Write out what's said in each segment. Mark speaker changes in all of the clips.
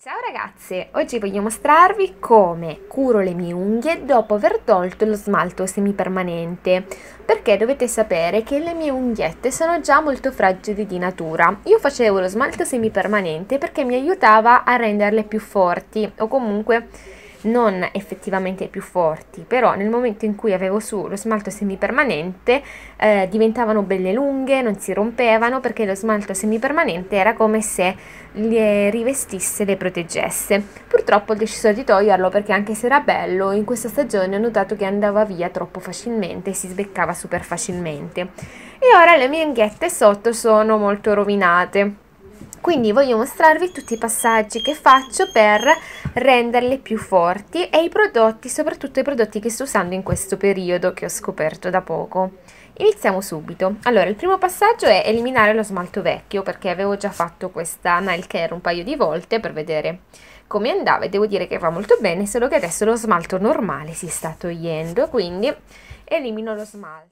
Speaker 1: Ciao ragazze, oggi voglio mostrarvi come curo le mie unghie dopo aver tolto lo smalto semipermanente, perché dovete sapere che le mie unghiette sono già molto fragili di natura. Io facevo lo smalto semipermanente perché mi aiutava a renderle più forti, o comunque non effettivamente più forti, però nel momento in cui avevo su lo smalto semipermanente diventavano belle lunghe, non si rompevano, perché lo smalto semipermanente era come se le rivestisse, le proteggesse. Purtroppo ho deciso di toglierlo perché, anche se era bello, in questa stagione ho notato che andava via troppo facilmente e si sbeccava super facilmente, e ora le mie unghiette sotto sono molto rovinate. Quindi voglio mostrarvi tutti i passaggi che faccio per renderle più forti, e i prodotti, soprattutto i prodotti che sto usando in questo periodo, che ho scoperto da poco. Iniziamo subito. Allora, il primo passaggio è eliminare lo smalto vecchio, perché avevo già fatto questa nail care un paio di volte per vedere come andava, e devo dire che va molto bene, solo che adesso lo smalto normale si sta togliendo, quindi elimino lo smalto.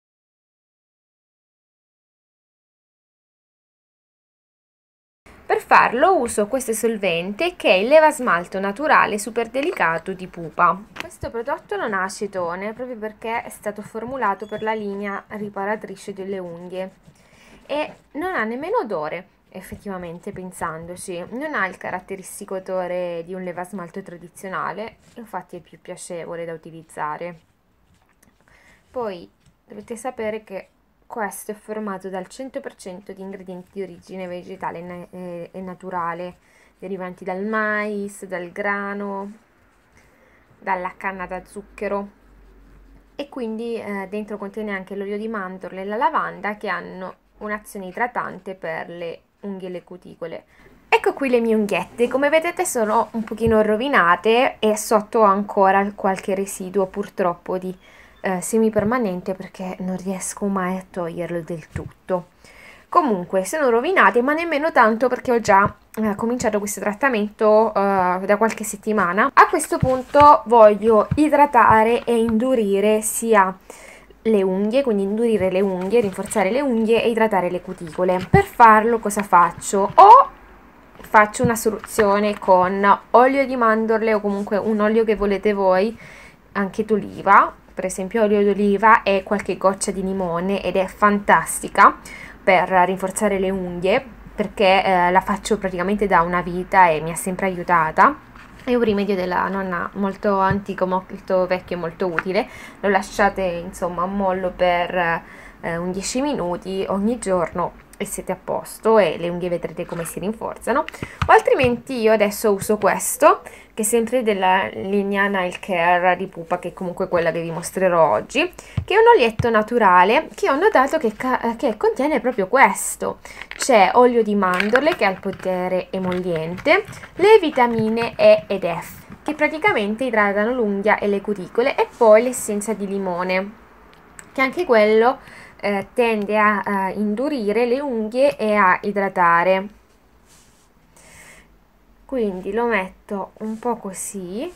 Speaker 1: Per farlo uso questo solvente, che è il leva smalto naturale super delicato di Pupa. Questo prodotto non ha acetone, proprio perché è stato formulato per la linea riparatrice delle unghie, e non ha nemmeno odore, effettivamente, pensandoci. Non ha il caratteristico odore di un leva smalto tradizionale, infatti è più piacevole da utilizzare. Poi dovete sapere che questo è formato dal 100% di ingredienti di origine vegetale e naturale, derivanti dal mais, dal grano, dalla canna da zucchero, e quindi dentro contiene anche l'olio di mandorle e la lavanda, che hanno un'azione idratante per le unghie e le cuticole. Ecco qui le mie unghiette, come vedete sono un pochino rovinate e sotto ho ancora qualche residuo, purtroppo, di semipermanente, perché non riesco mai a toglierlo del tutto. Comunque sono rovinate, ma nemmeno tanto, perché ho già cominciato questo trattamento da qualche settimana. A questo punto voglio idratare e indurire sia le unghie, quindi indurire le unghie, rinforzare le unghie e idratare le cuticole. Per farlo cosa faccio? O faccio una soluzione con olio di mandorle, o comunque un olio che volete voi, anche d'oliva, per esempio olio d'oliva e qualche goccia di limone, ed è fantastica per rinforzare le unghie, perché la faccio praticamente da una vita e mi ha sempre aiutata. È un rimedio della nonna molto antico, molto vecchio e molto utile. Lo lasciate insomma a mollo per un 10 minuti ogni giorno e siete a posto, e le unghie vedrete come si rinforzano. O altrimenti io adesso uso questo, che è sempre della linea Nail Care di Pupa, che è comunque quella che vi mostrerò oggi, che è un olietto naturale, che ho notato che contiene proprio questo. C'è olio di mandorle, che ha il potere emolliente, le vitamine E ed F, che praticamente idratano l'unghia e le cuticole, e poi l'essenza di limone, che anche quello tende a indurire le unghie e a idratare. Quindi lo metto un po' così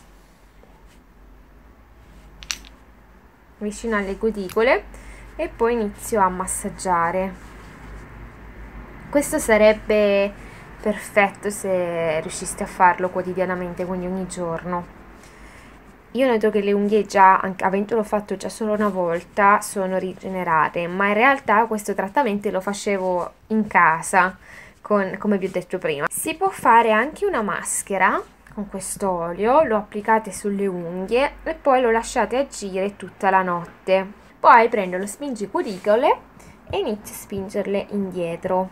Speaker 1: vicino alle cuticole, e poi inizio a massaggiare. Questo sarebbe perfetto se riusciste a farlo quotidianamente, quindi ogni giorno. Io noto che le unghie, già avendolo fatto già solo una volta, sono rigenerate, ma in realtà questo trattamento lo facevo in casa, come vi ho detto prima. Si può fare anche una maschera con questo olio, lo applicate sulle unghie e poi lo lasciate agire tutta la notte. Poi prendo lo spingicuricole e inizio a spingerle indietro,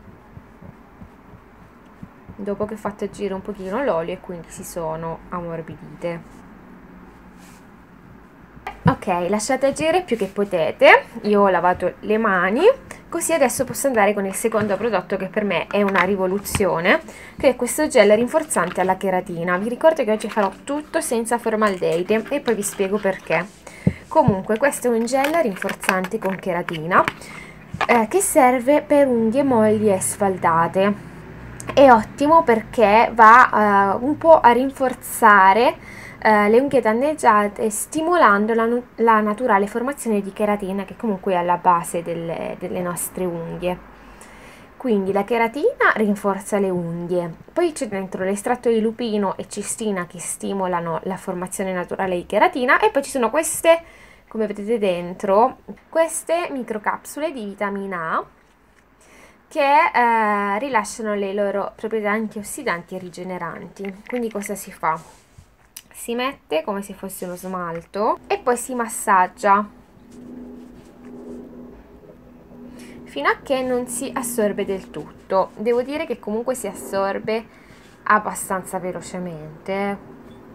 Speaker 1: dopo che ho fatto agire un pochino l'olio e quindi si sono ammorbidite. Ok, lasciate agire più che potete. Io ho lavato le mani, così adesso posso andare con il secondo prodotto, che per me è una rivoluzione, che è questo gel rinforzante alla cheratina. Vi ricordo che oggi farò tutto senza formaldeide e poi vi spiego perché. Comunque, questo è un gel rinforzante con cheratina che serve per unghie molli e sfaldate. È ottimo perché va un po' a rinforzare le unghie danneggiate, stimolando la naturale formazione di cheratina, che comunque è alla base delle nostre unghie. Quindi la cheratina rinforza le unghie, poi c'è dentro l'estratto di lupino e cistina che stimolano la formazione naturale di cheratina, e poi ci sono queste, come vedete dentro, queste microcapsule di vitamina A che rilasciano le loro proprietà antiossidanti e rigeneranti. Quindi cosa si fa? Si mette come se fosse uno smalto e poi si massaggia fino a che non si assorbe del tutto. Devo dire che comunque si assorbe abbastanza velocemente.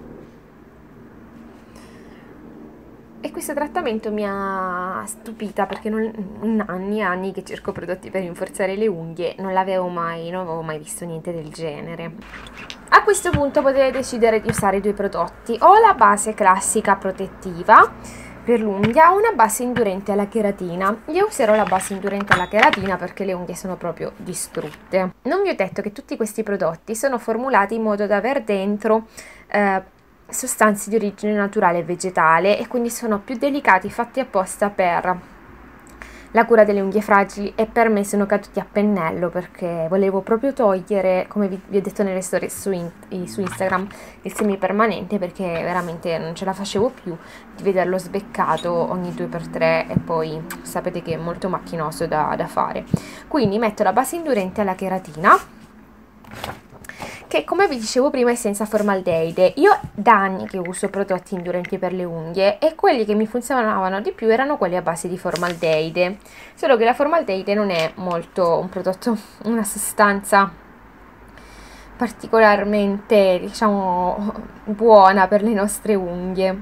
Speaker 1: E questo trattamento mi ha stupita perché in anni e anni che cerco prodotti per rinforzare le unghie non avevo mai visto niente del genere. A questo punto potete decidere di usare due prodotti, o la base classica protettiva per l'unghia o una base indurente alla cheratina. Io userò la base indurente alla cheratina perché le unghie sono proprio distrutte. Non vi ho detto che tutti questi prodotti sono formulati in modo da aver dentro sostanze di origine naturale e vegetale, e quindi sono più delicati, fatti apposta per la cura delle unghie fragili, e per me sono caduti a pennello perché volevo proprio togliere, come vi ho detto nelle storie su Instagram, il semipermanente, perché veramente non ce la facevo più di vederlo sbeccato ogni 2x3 e poi sapete che è molto macchinoso da fare. Quindi metto la base indurente alla cheratina, che come vi dicevo prima è senza formaldeide. Io da anni che uso prodotti indurenti per le unghie e quelli che mi funzionavano di più erano quelli a base di formaldeide, solo che la formaldeide non è molto un prodotto, una sostanza particolarmente, diciamo, buona per le nostre unghie.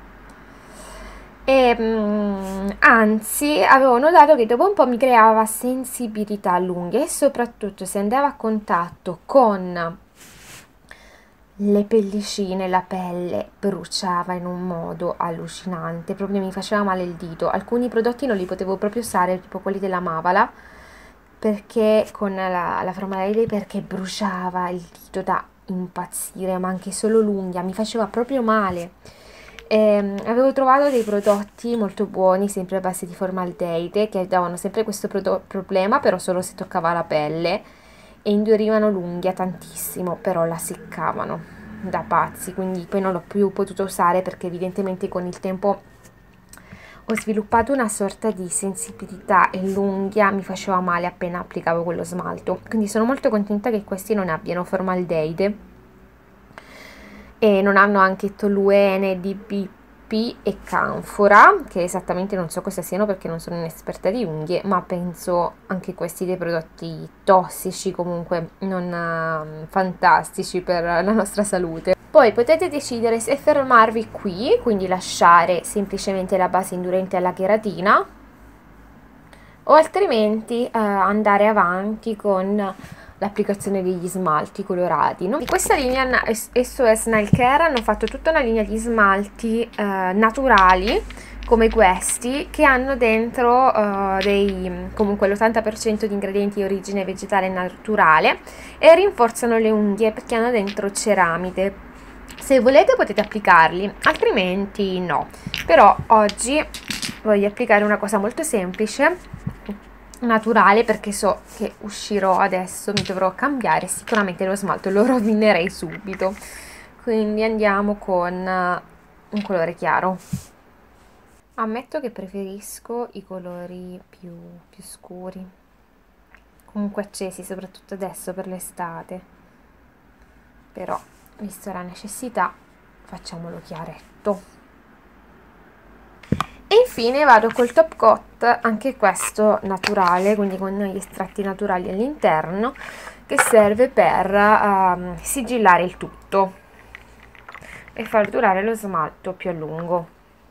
Speaker 1: E anzi, avevo notato che dopo un po' mi creava sensibilità all'unghia, e soprattutto se andava a contatto con le pellicine, la pelle bruciava in un modo allucinante, proprio mi faceva male il dito. Alcuni prodotti non li potevo proprio usare, tipo quelli della Mavala, perché con la formaldeide, perché bruciava il dito da impazzire, ma anche solo l'unghia mi faceva proprio male. Avevo trovato dei prodotti molto buoni, sempre a base di formaldeide, che davano sempre questo problema, però solo se toccava la pelle, e indurivano l'unghia tantissimo, però la seccavano da pazzi, quindi poi non l'ho più potuto usare perché evidentemente con il tempo ho sviluppato una sorta di sensibilità e l'unghia mi faceva male appena applicavo quello smalto. Quindi sono molto contenta che questi non abbiano formaldeide e non hanno anche toluene, DBP e canfora, che esattamente non so cosa siano perché non sono un'esperta di unghie, ma penso anche questi dei prodotti tossici, comunque non fantastici per la nostra salute. Poi potete decidere se fermarvi qui, quindi lasciare semplicemente la base indurente alla cheratina, o altrimenti andare avanti con l'applicazione degli smalti colorati, no? Di questa linea SOS Nail Care hanno fatto tutta una linea di smalti naturali come questi, che hanno dentro comunque l'80% di ingredienti di origine vegetale naturale, e rinforzano le unghie perché hanno dentro ceramide. Se volete potete applicarli, altrimenti no. Però oggi voglio applicare una cosa molto semplice, naturale, perché so che uscirò adesso, mi dovrò cambiare, sicuramente lo smalto lo rovinerei subito. Quindi andiamo con un colore chiaro. Ammetto che preferisco i colori più scuri, comunque accesi, soprattutto adesso per l'estate, però visto la necessità facciamolo chiaretto. E infine vado col top coat, anche questo naturale, quindi con gli estratti naturali all'interno, che serve per sigillare il tutto e far durare lo smalto più a lungo.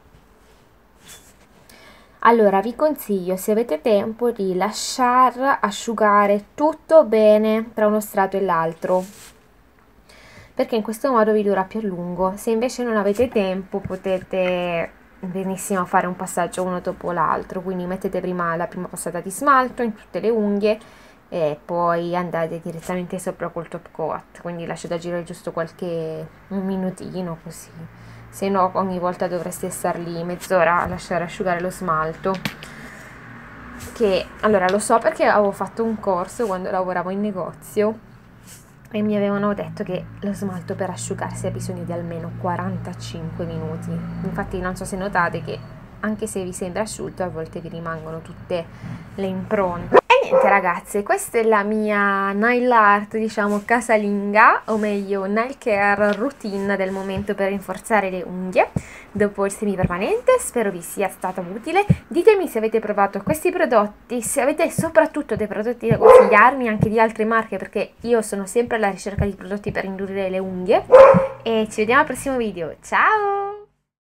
Speaker 1: Allora vi consiglio, se avete tempo, di lasciar asciugare tutto bene tra uno strato e l'altro, perché in questo modo vi dura più a lungo. Se invece non avete tempo potete benissimo fare un passaggio uno dopo l'altro, quindi mettete prima la prima passata di smalto in tutte le unghie e poi andate direttamente sopra col top coat, quindi lasciate agire giusto un minutino così, se no ogni volta dovreste star lì mezz'ora a lasciare asciugare lo smalto. che, allora lo so perché avevo fatto un corso quando lavoravo in negozio e mi avevano detto che lo smalto per asciugarsi ha bisogno di almeno 45 minuti. Infatti non so se notate che anche se vi sembra asciutto a volte vi rimangono tutte le impronte. E niente ragazze, questa è la mia nail art, diciamo casalinga, o meglio nail care routine del momento per rinforzare le unghie dopo il semipermanente. Spero vi sia stata utile. Ditemi se avete provato questi prodotti, se avete soprattutto dei prodotti da consigliarmi, anche di altre marche, perché io sono sempre alla ricerca di prodotti per indurire le unghie. E ci vediamo al prossimo video, ciao!